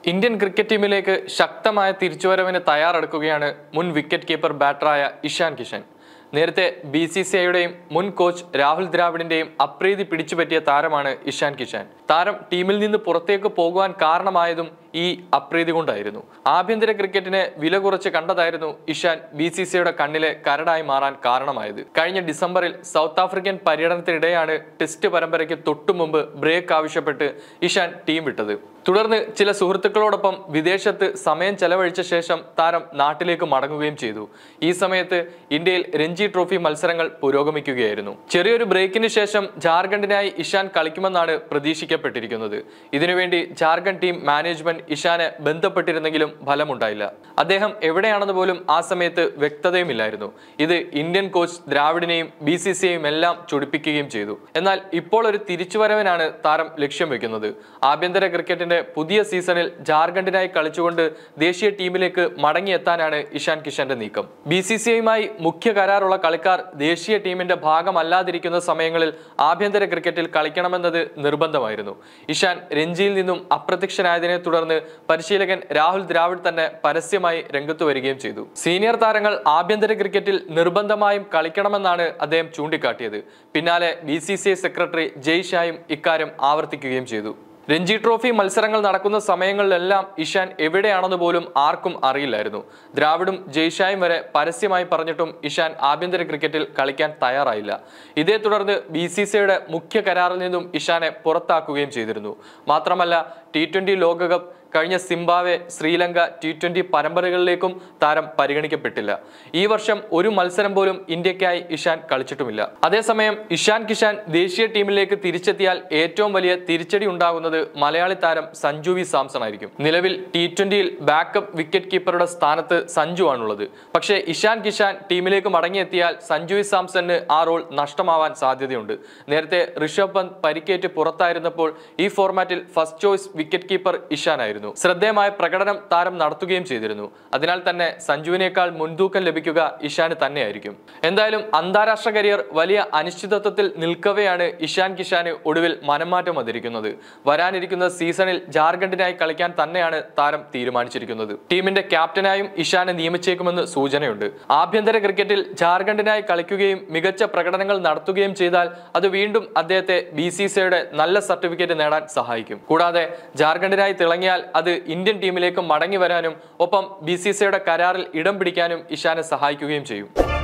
Indian cricket ടീമിലേക്ക് ശക്തമായ തിരിച്ചുവരവിന് തയ്യാറെടുക്കുകയാണ് മുൻ വിക്കറ്റ് കീപ്പർ ബാറ്ററായ ഇഷാൻ കിഷൻ. നേരത്തെ BCCIയുടെയും മുൻ കോച്ച് രാഹുൽ ദ്രാവിഡിന്റെയും അപ്രീതി പിടിച്ചുപറ്റിയ താരമാണ് ഇഷാൻ കിഷൻ. താരം ടീമിൽ നിന്ന് പുറത്തേക്ക് പോകുവാൻ കാരണമായതും ഈ അപ്രീതി കൊണ്ടായിരുന്നു. ആഭ്യന്തര ക്രിക്കറ്റിനെ വില കുറച്ച് കണ്ടതായിരുന്നു ഇഷാൻ BCCIയുടെ കണ്ണിലെ കരടായി മാറാൻ കാരണമായത്. കഴിഞ്ഞ ഡിസംബറിൽ സൗത്ത് ആഫ്രിക്കൻ പര്യടനത്തിനിടെയാണ് ടെസ്റ്റ് പരമ്പരയ്ക്ക് തൊട്ടുമുമ്പ് ബ്രേക്ക് ആവശ്യപ്പെട്ട് ഇഷാൻ ടീം വിട്ടത്. തുടർന്ന് ചില സുഹൃത്തുക്കളോടൊപ്പം വിദേശത്ത് സമയം ചെലവഴിച്ച ശേഷം താരം നാട്ടിലേക്ക് മടങ്ങുകയും ചെയ്തു. ഈ സമയത്ത് ഇന്ത്യയിൽ രഞ്ജി ട്രോഫി മത്സരങ്ങൾ പുരോഗമിക്കുകയായിരുന്നു. ചെറിയൊരു ബ്രേക്കിന് ശേഷം ജാർഖണ്ഡിനായി ഇഷാൻ കളിക്കുമെന്നാണ് പ്രതീക്ഷിക്കപ്പെട്ടിരിക്കുന്നത്. ഇതിനുവേണ്ടി ജാർഖണ്ഡ് ടീം മാനേജ്മെന്റ് ഇഷാനെ ബന്ധപ്പെട്ടിരുന്നെങ്കിലും ഫലമുണ്ടായില്ല. അദ്ദേഹം എവിടെയാണെന്ന് പോലും ആ സമയത്ത് വ്യക്തതയുമില്ലായിരുന്നു. ഇത് ഇന്ത്യൻ കോച്ച് ദ്രാവിഡിനെയും BCCIയും എല്ലാം ചൊടിപ്പിക്കുകയും ചെയ്തു. എന്നാൽ ഇപ്പോൾ ഒരു തിരിച്ചുവരവിനാണ് താരം ലക്ഷ്യം വെക്കുന്നത്. ആഭ്യന്തര ക്രിക്കറ്റിന്റെ പുതിയ സീസണിൽ ജാർഖണ്ഡിനായി കളിച്ചുകൊണ്ട് ദേശീയ ടീമിലേക്ക് മടങ്ങിയെത്താനാണ് ഇഷാൻ കിഷന്റെ നീക്കം. BCCIയുമായി മുഖ്യ കരാറുള്ള കളിക്കാർ ദേശീയ ടീമിന്റെ ഭാഗമല്ലാതിരിക്കുന്ന സമയങ്ങളിൽ ആഭ്യന്തര ക്രിക്കറ്റിൽ കളിക്കണമെന്നത് നിർബന്ധമായിരുന്നു. ഇഷാൻ രഞ്ജിയിൽ നിന്നും അപ്രത്യക്ഷനായതിനെ തുടർന്ന് പരിശീലകൻ രാഹുൽ ദ്രാവിഡ് തന്നെ പരസ്യമായി രംഗത്തു വരികയും ചെയ്തു. സീനിയർ താരങ്ങൾ ആഭ്യന്തര ക്രിക്കറ്റിൽ നിർബന്ധമായും കളിക്കണമെന്നാണ് അദ്ദേഹം ചൂണ്ടിക്കാട്ടിയത്. പിന്നാലെ BCCI സെക്രട്ടറി ജയ് ഷായും ഇക്കാര്യം ആവർത്തിക്കുകയും ചെയ്തു. രഞ്ജി ട്രോഫി മത്സരങ്ങൾ നടക്കുന്ന സമയങ്ങളിലെല്ലാം ഇഷാൻ എവിടെയാണെന്ന് പോലും ആർക്കും അറിയില്ലായിരുന്നു. ദ്രാവിഡും ജയ്ഷായും വരെ പരസ്യമായി പറഞ്ഞിട്ടും ഇഷാൻ ആഭ്യന്തര ക്രിക്കറ്റിൽ കളിക്കാൻ തയ്യാറായില്ല. ഇതേ തുടർന്ന് BCCIയുടെ മുഖ്യ കരാറിൽ നിന്നും ഇഷാനെ പുറത്താക്കുകയും ചെയ്തിരുന്നു. മാത്രമല്ല T20 ലോകകപ്പ് കഴിഞ്ഞ സിംബാബ്വെ, ശ്രീലങ്ക T20 പരമ്പരകളിലേക്കും താരം പരിഗണിക്കപ്പെട്ടില്ല. ഈ വർഷം ഒരു മത്സരം പോലും ഇന്ത്യക്കായി ഇഷാൻ കളിച്ചിട്ടുമില്ല. അതേസമയം ഇഷാൻ കിഷൻ ദേശീയ ടീമിലേക്ക് തിരിച്ചെത്തിയാൽ ഏറ്റവും വലിയ തിരിച്ചടി ഉണ്ടാകുന്നത് മലയാളി താരം സഞ്ജു വി സാംസൺ ആയിരിക്കും. നിലവിൽ T20യിൽ ബാക്കപ്പ് വിക്കറ്റ് കീപ്പറുടെ സ്ഥാനത്ത് സഞ്ജു ആണുള്ളത്. പക്ഷേ ഇഷാൻ കിഷൻ ടീമിലേക്ക് മടങ്ങിയെത്തിയാൽ സഞ്ജു വി സാംസണിന് ആ റോൾ നഷ്ടമാവാൻ സാധ്യതയുണ്ട്. നേരത്തെ ഋഷഭ് പന്ത് പരിക്കേറ്റ് പുറത്തായിരുന്നപ്പോൾ ഈ ഫോർമാറ്റിൽ first choice wicket keeper Ishan ആയിരുന്നു. ശ്രദ്ധേയമായ പ്രകടനം താരം നടത്തുകയും ചെയ്തിരുന്നു. അതിനാൽ തന്നെ സഞ്ജുവിനേക്കാൾ മുൻതൂക്കം ലഭിക്കുക ഇഷാന് തന്നെയായിരിക്കും. എന്തായാലും അന്താരാഷ്ട്ര കരിയർ വലിയ അനിശ്ചിതത്വത്തിൽ നിൽക്കവെയാണ് ഇഷാൻ കിഷാന് ഒടുവിൽ മനംമാറ്റം വന്നിരിക്കുന്നത്. വരാനിരിക്കുന്ന സീസണിൽ ജാർഖണ്ഡിനായി കളിക്കാൻ തന്നെയാണ് താരം തീരുമാനിച്ചിരിക്കുന്നത്. ടീമിന്റെ ക്യാപ്റ്റനായും ഇഷാനെ നിയമിച്ചേക്കുമെന്ന് സൂചനയുണ്ട്. ആഭ്യന്തര ക്രിക്കറ്റിൽ ജാർഖണ്ഡിനായി കളിക്കുകയും മികച്ച പ്രകടനങ്ങൾ നടത്തുകയും ചെയ്താൽ അത് വീണ്ടും അദ്ദേഹത്തെ BCCIയുടെ നല്ല സർട്ടിഫിക്കറ്റ് നേടാൻ സഹായിക്കും. കൂടാതെ ജാർഖണ്ഡിനായി തിളങ്ങിയാൽ അത് ഇന്ത്യൻ ടീമിലേക്ക് മടങ്ങി വരാനും ഒപ്പം BCCIയുടെ കരാറിൽ ഇടം പിടിക്കാനും ഇഷാനെ സഹായിക്കുകയും ചെയ്യും.